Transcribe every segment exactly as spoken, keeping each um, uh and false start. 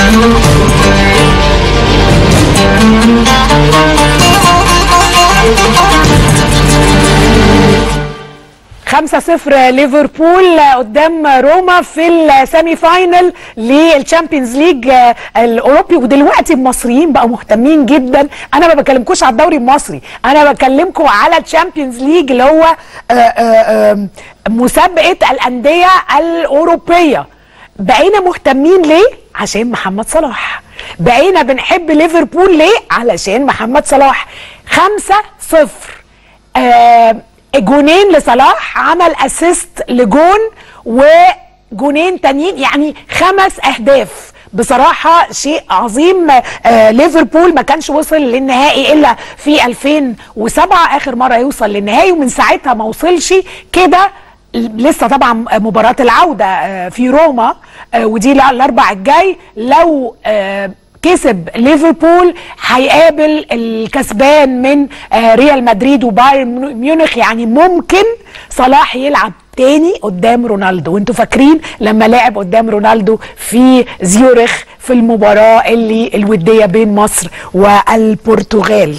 خمسة صفر ليفربول قدام روما في السيمي فاينل للتشامبيونز ليج الاوروبي. ودلوقتي المصريين بقوا مهتمين جدا، انا ما بكلمكوش على الدوري المصري، انا بكلمكم على التشامبيونز ليج اللي هو مسابقه الانديه الاوروبيه. بقينا مهتمين ليه؟ عشان محمد صلاح. بقينا بنحب ليفربول ليه؟ علشان محمد صلاح. خمسة صفر آه جونين لصلاح، عمل اسيست لجون وجونين تانيين، يعني خمس اهداف. بصراحه شيء عظيم. آه ليفربول ما كانش وصل للنهائي الا في ألفين وسبعة، اخر مره يوصل للنهائي، ومن ساعتها ما وصلش كده. لسه طبعا مباراه العوده آه في روما، آه ودي الاربع الجاي. لو آه كسب ليفربول هيقابل الكسبان من آه ريال مدريد وبايرن ميونخ، يعني ممكن صلاح يلعب تاني قدام رونالدو. وانتوا فاكرين لما لعب قدام رونالدو في زيورخ في المباراة اللي الودية بين مصر والبرتغال.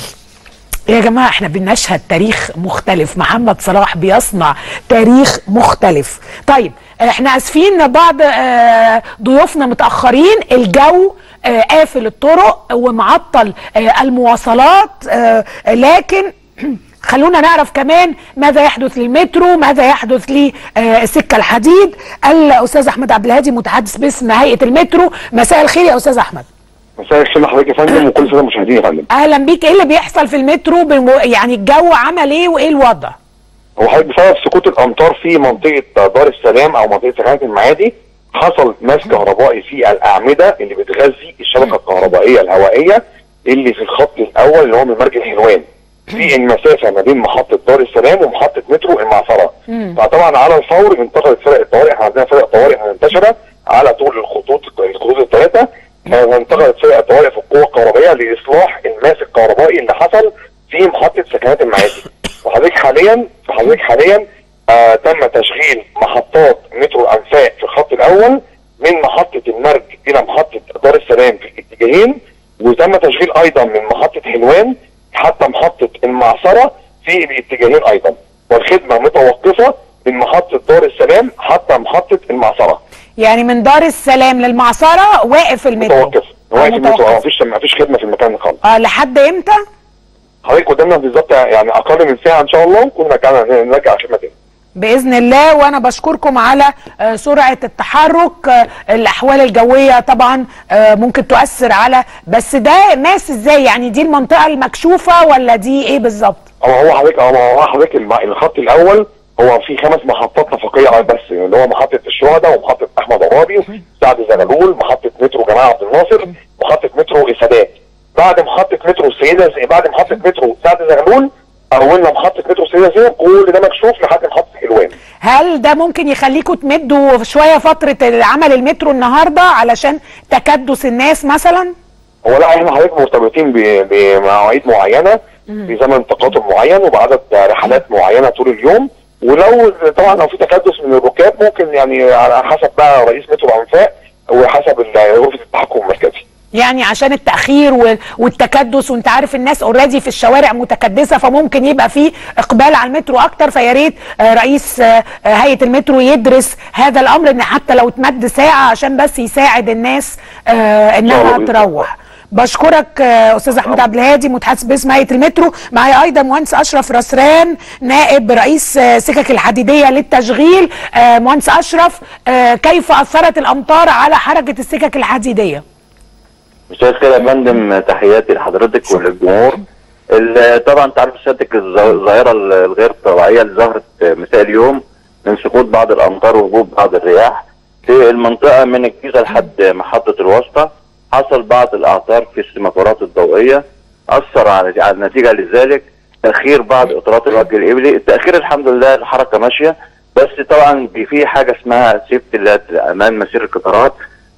يا جماعة احنا بنشهد تاريخ مختلف، محمد صلاح بيصنع تاريخ مختلف. طيب احنا اسفين بعض اه ضيوفنا متأخرين، الجو اه قافل الطرق ومعطل اه المواصلات، اه لكن خلونا نعرف كمان ماذا يحدث للمترو، ماذا يحدث للسكة الحديد. الأستاذ أحمد عبد الهادي متحدث باسم هيئة المترو. مساء الخير يا أستاذ أحمد. مساء الخير لحضرتك يا فندم وكل سنة المشاهدين يا فندم. أهلا بيك. إيه اللي بيحصل في المترو؟ يعني الجو عمل إيه وإيه الوضع؟ هو حضرتك بسبب سقوط الأمطار في منطقة دار السلام أو منطقة سكنة المعادي حصل ماس كهربائي في الأعمدة اللي بتغذي الشبكة الكهربائية الهوائية اللي في الخط الأول اللي هو من مرج الحلوان، في المسافه ما بين محطه دار السلام ومحطه مترو المعصره. فطبعا على الفور انتقلت فرق الطوارئ، احنا عندنا فرق طوارئ منتشره على طول الخطوط الخطوط الثلاثه، فانتقلت فرق الطوارئ في القوه الكهربائيه لاصلاح الماس الكهربائي اللي حصل في محطه سكنات المعادي. وحضرتك حاليا فحضرتك حاليا آه تم تشغيل محطات مترو الانفاق في الخط الاول من محطه المرج الى محطه دار السلام في الاتجاهين، وتم تشغيل ايضا من محطه حلوان حتى محطة المعصرة في الاتجاهين ايضا، والخدمة متوقفة من محطة دار السلام حتى محطة المعصرة. يعني من دار السلام للمعصرة واقف المترو؟ متوقف، واقف المترو، اه مفيش مفيش خدمة في المكان خالص. اه لحد امتى؟ حضرتك قدامنا بالظبط يعني اقل من ساعة ان شاء الله نكون رجعنا نرجع خدمة تاني. بإذن الله. وأنا بشكركم على سرعة التحرك. الأحوال الجوية طبعا ممكن تؤثر على، بس ده ماس ازاي؟ يعني دي المنطقة المكشوفة ولا دي ايه بالظبط؟ هو هو حضرتك هو حضرتك الخط الأول هو في خمس محطات نفقية بس، اللي هو محطة الشهداء ومحطة أحمد عرابي، سعد زغلول، محطة مترو جمال عبد الناصر، محطة مترو السادات. بعد محطة مترو السيدة بعد محطة مترو سعد زغلول أولنا محطة مترو السيدة زينب، كل ده مكشوف لحد محطة حلوان. هل ده ممكن يخليكم تمدوا شوية فترة عمل المترو النهاردة علشان تكدس الناس مثلا؟ هو لا، احنا حضرتك مرتبطين بمواعيد معينة بزمن تقاطع معين وبعدد رحلات معينة طول اليوم، ولو طبعا لو في تكدس من الركاب ممكن يعني على حسب بقى رئيس مترو الأنفاق وحسب غرفة التحكم المركزي. يعني عشان التأخير والتكدس، وانت عارف الناس اوريدي في الشوارع متكدسة، فممكن يبقى في اقبال على المترو اكتر. فيا ريت رئيس هيئة المترو يدرس هذا الامر، ان حتى لو تمد ساعة عشان بس يساعد الناس انها تروح. بشكرك استاذ احمد عبد الهادي متحدث باسم هيئة المترو. معايا ايضا مهندس اشرف رسران نائب رئيس سكك الحديدية للتشغيل. مهندس اشرف، كيف اثرت الامطار على حركة السكك الحديدية؟ مساء الخير يا فندم، تحياتي لحضرتك وللجمهور. طبعا تعرف سيادتك الظاهره الغير طبيعيه اللي ظهرت مساء اليوم من سقوط بعض الامطار وهبوب بعض الرياح في المنطقه من الجيزه لحد محطه الوسطى. حصل بعض الاعطال في السيمافورات الضوئيه اثر على على النتيجه لذلك تاخير بعض اطارات الوجه القبلي. التاخير الحمد لله الحركه ماشيه، بس طبعا في حاجه اسمها سيفتي اللي امام مسير القطارات،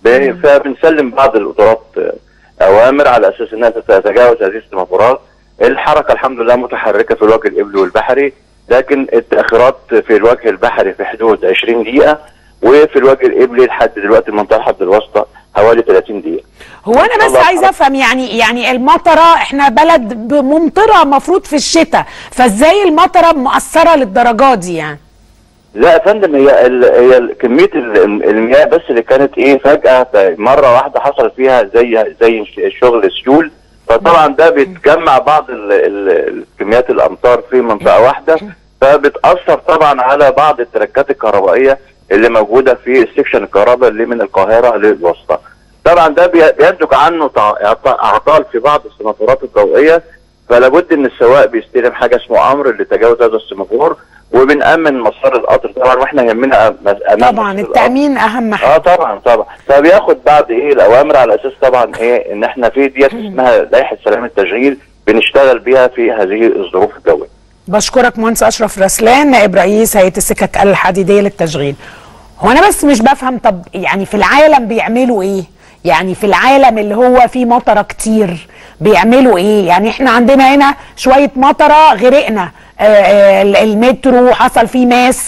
فبنسلم بعض الاطارات اوامر على اساس انها تتجاوز هذه السيمافورات. الحركه الحمد لله متحركه في الوجه القبلي والبحري، لكن التاخيرات في الوجه البحري في حدود عشرين دقيقه، وفي الوجه القبلي لحد دلوقتي المنطقه لحد الوسطى حوالي ثلاثين دقيقه. هو انا بس عايزه افهم يعني يعني المطره، احنا بلد ممطره مفروض في الشتاء، فازاي المطره مؤثره للدرجات دي يعني؟ لا يا فندم، هي ال هي كميه المياه بس اللي كانت ايه فجاه مره واحده حصل فيها زي زي شغل سيول، فطبعا ده بيتجمع بعض الكميات الامطار في منطقه واحده، فبتاثر طبعا على بعض التركات الكهربائيه اللي موجوده في السكشن الكهرباء اللي من القاهره للوسطى. طبعا ده بينتج عنه اعطال في بعض السماطورات الضوئيه، فلا بد ان السواق بيستلم حاجه اسمه امر لتجاوز هذا السماطور، وبنأمن مسار القطر طبعا، واحنا يهمنا طبعا التأمين اهم حاجه. اه طبعا طبعا، فبياخد بعد ايه الاوامر على اساس طبعا ايه ان احنا في ديت اسمها لائحه سلامه التشغيل بنشتغل بيها في هذه الظروف الجويه. بشكرك مهندس اشرف رسلان، نائب رئيس هيئه السكك الحديديه للتشغيل. هو انا بس مش بفهم، طب يعني في العالم بيعملوا ايه؟ يعني في العالم اللي هو فيه مطره كتير بيعملوا ايه؟ يعني احنا عندنا هنا شويه مطره غرقنا، آه المترو حصل فيه ماس،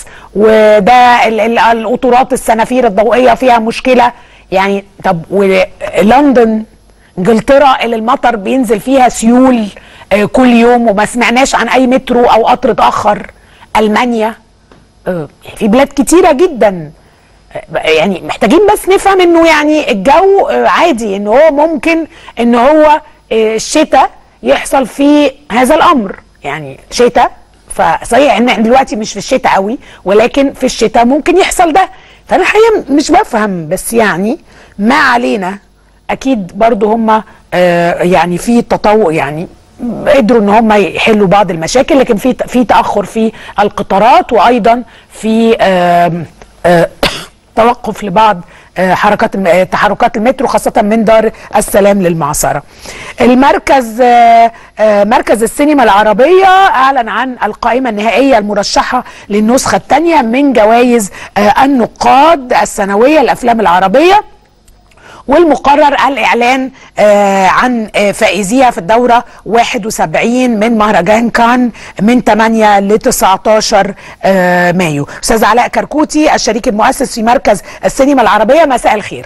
وده القطورات السنافير الضوئيه فيها مشكله يعني. طب ولندن انجلترا اللي المطر بينزل فيها سيول آه كل يوم وما سمعناش عن اي مترو او قطر اتاخر. المانيا، آه في بلاد كتيره جدا، يعني محتاجين بس نفهم انه يعني الجو عادي، ان هو ممكن ان هو الشتاء يحصل فيه هذا الامر، يعني شتاء، فصحيح ان احنا دلوقتي مش في الشتاء قوي، ولكن في الشتاء ممكن يحصل ده. فانا الحقيقه مش بفهم، بس يعني ما علينا، اكيد برضو هم آه يعني في تطور، يعني قدروا ان هم يحلوا بعض المشاكل، لكن في في تاخر في القطارات، وايضا في آه آه توقف لبعض حركات تحركات المترو خاصة من دار السلام للمعصرة. المركز مركز السينما العربية أعلن عن القائمة النهائية المرشحة للنسخة الثانية من جوائز النقاد السنوية للأفلام العربية، والمقرر الإعلان آه عن آه فائزيها في الدورة واحد وسبعين من مهرجان كان من ثمانية ل تسعتاشر آه مايو. أستاذ علاء كركوتي الشريك المؤسس في مركز السينما العربية، مساء الخير.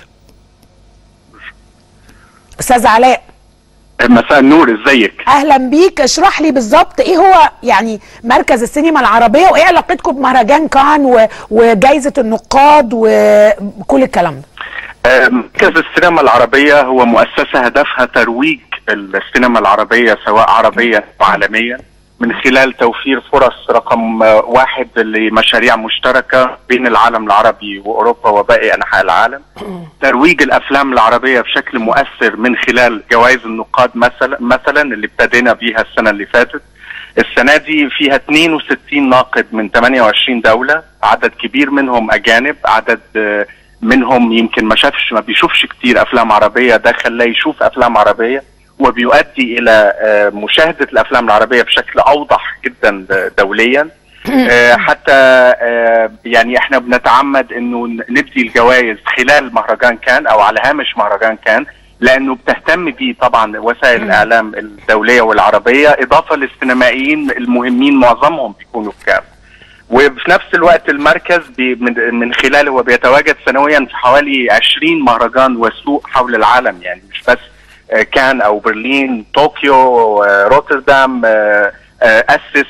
أستاذ علاء. مساء النور، ازيك؟ اهلا بيك. اشرح لي بالظبط ايه هو يعني مركز السينما العربيه، وايه علاقتكم بمهرجان كان وجائزه النقاد وكل الكلام ده؟ مركز السينما العربيه هو مؤسسه هدفها ترويج السينما العربيه سواء عربيا وعالميا، من خلال توفير فرص رقم واحد لمشاريع مشتركه بين العالم العربي واوروبا وباقي انحاء العالم. ترويج الافلام العربيه بشكل مؤثر من خلال جوائز النقاد مثلا مثلا اللي ابتدينا بيها السنه اللي فاتت. السنه دي فيها اتنين وستين ناقد من ثمانية وعشرين دوله، عدد كبير منهم اجانب، عدد منهم يمكن ما شافش ما بيشوفش كتير افلام عربيه، ده خلاه يشوف افلام عربيه وبيؤدي الى مشاهده الافلام العربيه بشكل اوضح جدا دوليا. حتى يعني احنا بنتعمد انه ندي الجوائز خلال مهرجان كان او على هامش مهرجان كان، لانه بتهتم بيه طبعا وسائل الاعلام الدوليه والعربيه، اضافه للسينمائيين المهمين معظمهم بيكونوا في كان. وفي نفس الوقت المركز من خلاله هو بيتواجد سنويا في حوالي عشرين مهرجان وسوق حول العالم، يعني مش بس كان او برلين، طوكيو، روتردام، اسس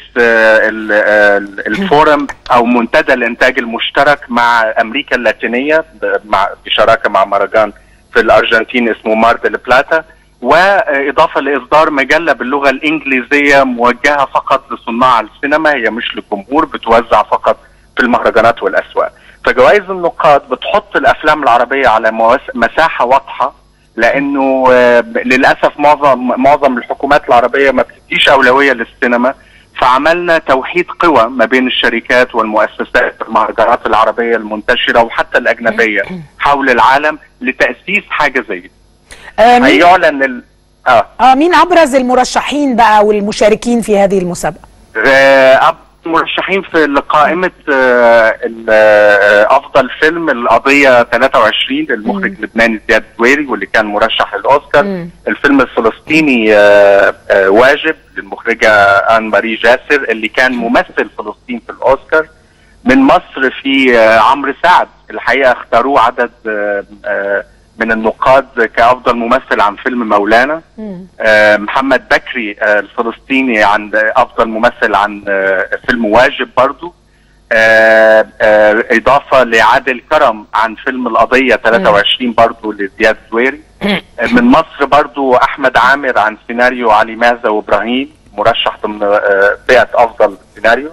الفورم او منتدى الانتاج المشترك مع امريكا اللاتينيه مع بشراكه مع مهرجان في الارجنتين اسمه مار ديل بلاتا، واضافه لاصدار مجله باللغه الانجليزيه موجهه فقط لصناع السينما، هي مش للجمهور، بتوزع فقط في المهرجانات والاسواق. فجوائز النقاد بتحط الافلام العربيه على مساحه واضحه، لانه للاسف معظم معظم الحكومات العربيه ما بتديش اولويه للسينما، فعملنا توحيد قوى ما بين الشركات والمؤسسات المهرجانات العربيه المنتشره وحتى الاجنبيه حول العالم لتاسيس حاجه زي دي. آه هيعلن ال... اه اه مين ابرز المرشحين بقى والمشاركين في هذه المسابقه؟ آه مرشحين في قائمه آه افضل فيلم القضيه ثلاثة وعشرين للمخرج اللبناني زياد الدويري واللي كان مرشح للاوسكار. مم. الفيلم الفلسطيني آه آه واجب للمخرجه آن ماري جاسر اللي كان ممثل فلسطين في الاوسكار. من مصر في آه عمرو سعد، الحقيقه اختاروه عدد آه آه من النقاد كافضل ممثل عن فيلم مولانا. آه محمد بكري آه الفلسطيني عن افضل ممثل عن آه فيلم واجب برضو. آه آه اضافه لعادل كرم عن فيلم القضيه ثلاثة وعشرين برضو لزياد زويري. آه من مصر برضو احمد عامر عن سيناريو علي ماذا وابراهيم، مرشح ضمن آه فئه افضل سيناريو.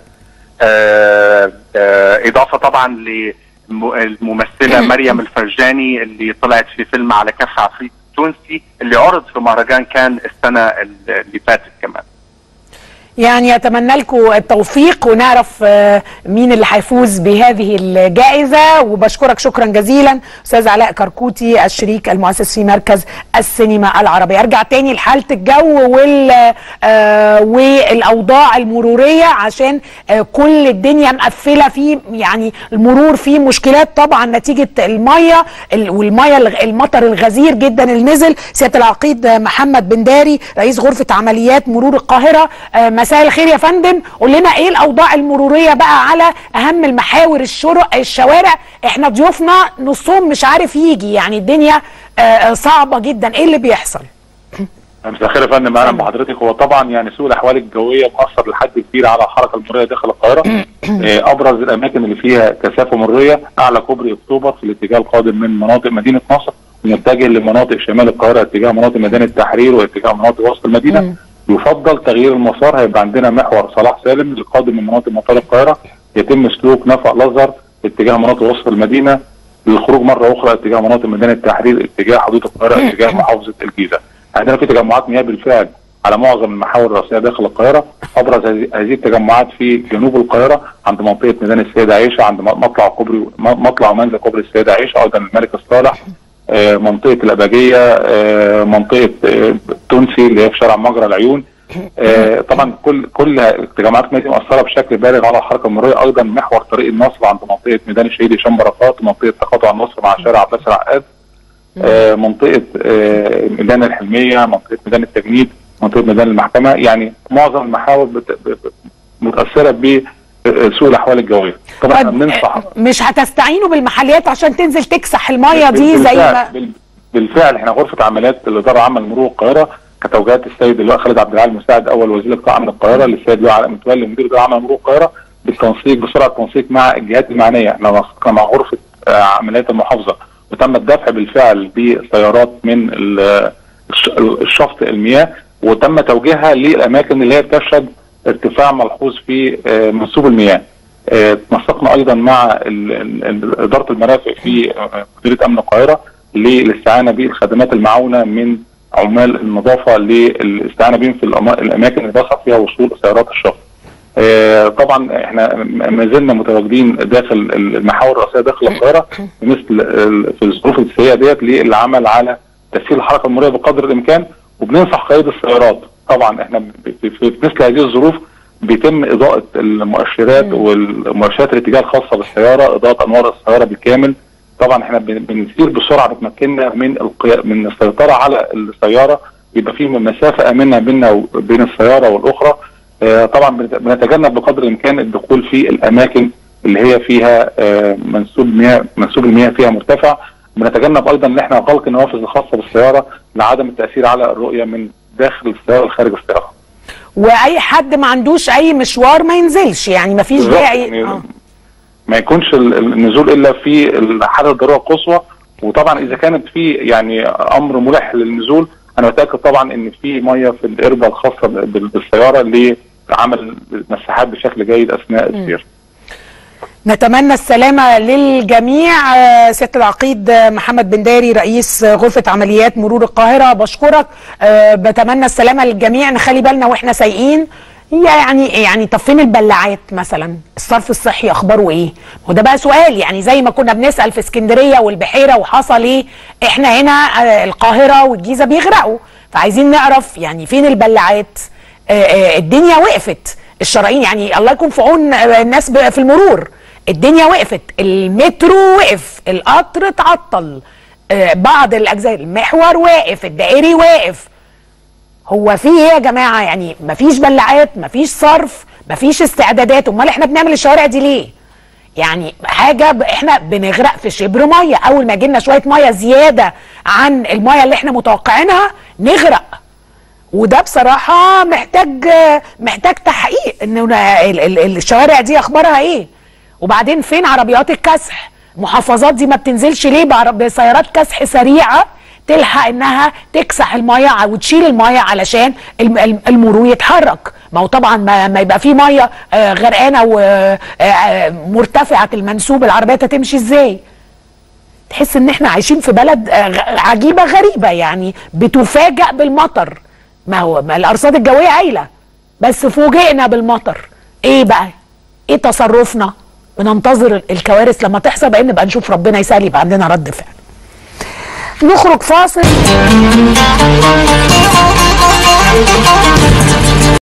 آه آه اضافه طبعا للممثله مريم الفرجاني اللي طلعت في فيلم على كف عفريت التونسي اللي عرض في مهرجان كان السنه اللي فاتت كمان. يعني اتمنى لكم التوفيق ونعرف مين اللي هيفوز بهذه الجائزه، وبشكرك شكرا جزيلا استاذ علاء كركوتي الشريك المؤسس في مركز السينما العربيه. ارجع تاني لحاله الجو وال والاوضاع المروريه عشان كل الدنيا مقفله في يعني المرور فيه مشكلات طبعا نتيجه الميه والميه المطر الغزير جدا اللي نزل. سياده العقيد محمد بنداري رئيس غرفه عمليات مرور القاهره، مساء الخير يا فندم. قول لنا ايه الاوضاع المروريه بقى على اهم المحاور الشرق الشوارع؟ احنا ضيوفنا نصهم مش عارف يجي، يعني الدنيا آه صعبه جدا، ايه اللي بيحصل؟ مساء الخير يا فندم، اهلا بحضرتك. هو طبعا يعني سوء الاحوال الجويه مؤثر لحد كبير على الحركه المروريه داخل القاهره. ابرز الاماكن اللي فيها كثافه مروريه اعلى كوبري اكتوبر في الاتجاه القادم من مناطق مدينه نصر ومتجه لمناطق شمال القاهره اتجاه مناطق ميدان التحرير واتجاه مناطق وسط المدينه. م. يفضل تغيير المسار، هيبقى عندنا محور صلاح سالم القادم من مناطق مطار القاهره يتم سلوك نفق الازهر اتجاه مناطق وسط المدينه للخروج مره اخرى اتجاه مناطق ميدان التحرير اتجاه حدود القاهره اتجاه محافظه الجيزه. عندنا في تجمعات مياه بالفعل على معظم المحاور الرئيسيه داخل القاهره. ابرز هذه التجمعات في جنوب القاهره عند منطقه ميدان السيده عائشه، عند مطلع كوبري مطلع ومنزل كوبري السيده عائشه، ايضا الملك الصالح، آه منطقه الاباجيه، آه منطقه آه تونسي اللي هي في شارع مجرى العيون. آه طبعا كل كل التجمعات دي مؤثره بشكل بالغ على الحركه المروريه. ايضا محور طريق النصر عند منطقه ميدان الشهيد هشام بركات ومنطقه تقاطع النصر مع شارع عباس العقاد، آه منطقه آه ميدان الحلميه، منطقه ميدان التجنيد، منطقه ميدان المحكمه. يعني معظم المحاور متاثره بسوء الاحوال الجويه. طبعا احنا بننصح مش هتستعينوا بالمحليات عشان تنزل تكسح الميه دي زي ما بالفعل احنا غرفه عمليات الاداره العامه لمرور القاهره كتوجيهات السيد اللواء خالد عبد العال مساعد اول وزير القطاع امن القاهره للسيد اللواء علاء متولي مدير الاداره العامه لمرور القاهره بالتنسيق بسرعه التنسيق مع الجهات المعنيه. احنا نسقنا مع غرفه عمليات المحافظه وتم الدفع بالفعل بسيارات من الشفط المياه وتم توجيهها للاماكن اللي هي بتشهد ارتفاع ملحوظ في منسوب المياه. نسقنا ايضا مع اداره المرافق في مديريه امن القاهره للاستعانه بالخدمات المعاونه من عمال النظافه للاستعانه بهم في الاماكن اللي بيصعب فيها وصول سيارات الشفط. طبعا احنا ما زلنا متواجدين داخل المحاور الرئيسيه داخل القاهره مثل في الظروف السيئه ديت للعمل على تسهيل الحركه المروريه بقدر الامكان، وبننصح قيادة السيارات. طبعا احنا في مثل هذه الظروف بيتم اضاءه المؤشرات والمؤشرات الاتجاه الخاصه بالسياره، اضاءه انوار السياره بالكامل. طبعا احنا بنسير بسرعه بتمكننا من القيا... من السيطره على السياره، يبقى في مسافه امنه بيننا وبين السياره والاخرى. اه طبعا بنتجنب بقدر الامكان الدخول في الاماكن اللي هي فيها اه منسوب مياه منسوب المياه فيها مرتفع. بنتجنب ايضا ان احنا غلق النوافذ الخاصه بالسياره لعدم التاثير على الرؤيه من داخل السياره لخارج السياره. واي حد ما عندوش اي مشوار ما ينزلش، يعني ما فيش داعي يعني آه. ما يكونش النزول الا في حاله الضروره القصوى. وطبعا اذا كانت في يعني امر ملح للنزول انا متاكد طبعا ان في ميه في القربه الخاصه بالسياره لعمل مساحات بشكل جيد اثناء السير. نتمنى السلامة للجميع. سيادة العقيد محمد بنداري رئيس غرفة عمليات مرور القاهرة بشكرك. بتمنى السلامة للجميع. نخلي بالنا واحنا سايقين، يعني يعني طب فين البلاعات مثلا؟ الصرف الصحي اخباره ايه؟ وده بقى سؤال، يعني زي ما كنا بنسأل في اسكندرية والبحيرة وحصل ايه، احنا هنا القاهرة والجيزة بيغرقوا، فعايزين نعرف يعني فين البلاعات. الدنيا وقفت، الشرايين يعني الله يكون في عون الناس في المرور. الدنيا وقفت، المترو وقف، القطر اتعطل، آه بعض الاجزاء، المحور واقف، الدائري واقف. هو في ايه يا جماعه؟ يعني مفيش بلاعات، مفيش صرف، مفيش استعدادات، امال احنا بنعمل الشوارع دي ليه؟ يعني حاجه ب... احنا بنغرق في شبر ميه، اول ما يجيلنا شويه ميه زياده عن الميه اللي احنا متوقعينها نغرق. وده بصراحه محتاج محتاج تحقيق انه الشوارع دي اخبارها ايه. وبعدين فين عربيات الكسح؟ المحافظات دي ما بتنزلش ليه بسيارات كسح سريعه تلحق انها تكسح الميه وتشيل الميه علشان المرور يتحرك؟ ما هو طبعا ما يبقى في ميه غرقانه ومرتفعه المنسوب، العربيات هتمشي ازاي؟ تحس ان احنا عايشين في بلد عجيبه غريبه، يعني بتفاجأ بالمطر. ما هو ما الارصاد الجويه قايله، بس فوجئنا بالمطر. ايه بقى؟ ايه تصرفنا؟ بننتظر الكوارث لما تحصل بقى نبقى نشوف ربنا يسهل يبقى عندنا رد فعل. نخرج فاصل.